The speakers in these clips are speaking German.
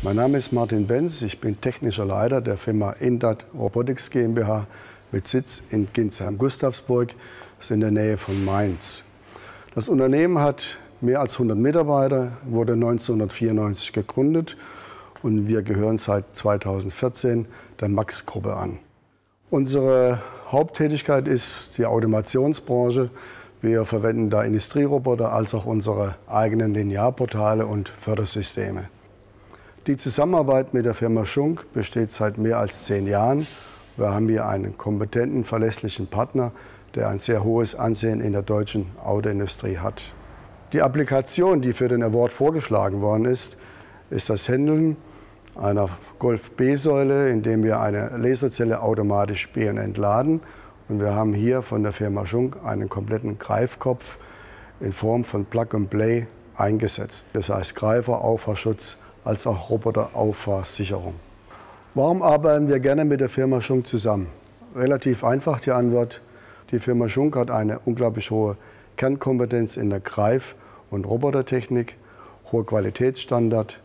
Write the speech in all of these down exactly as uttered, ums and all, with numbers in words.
Mein Name ist Martin Benz, ich bin technischer Leiter der Firma Indat Robotics GmbH mit Sitz in Ginsheim-Gustavsburg, das ist in der Nähe von Mainz. Das Unternehmen hat mehr als hundert Mitarbeiter, wurde neunzehnhundertvierundneunzig gegründet und wir gehören seit zweitausendvierzehn der Max-Gruppe an. Unsere Haupttätigkeit ist die Automationsbranche. Wir verwenden da Industrieroboter als auch unsere eigenen Linearportale und Fördersysteme. Die Zusammenarbeit mit der Firma Schunk besteht seit mehr als zehn Jahren. Wir haben hier einen kompetenten, verlässlichen Partner, der ein sehr hohes Ansehen in der deutschen Autoindustrie hat. Die Applikation, die für den Award vorgeschlagen worden ist, ist das Handeln einer Golf-B-Säule, indem wir eine Laserzelle automatisch be- und entladen. Und wir haben hier von der Firma Schunk einen kompletten Greifkopf in Form von Plug-and-Play eingesetzt. Das heißt Greifer, Auffahrschutz als auch Roboterauffahrsicherung. Warum arbeiten wir gerne mit der Firma Schunk zusammen? Relativ einfach die Antwort. Die Firma Schunk hat eine unglaublich hohe Kernkompetenz in der Greif- und Robotertechnik, hoher Qualitätsstandard,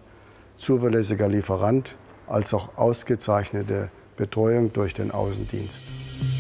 zuverlässiger Lieferant, als auch ausgezeichnete Betreuung durch den Außendienst.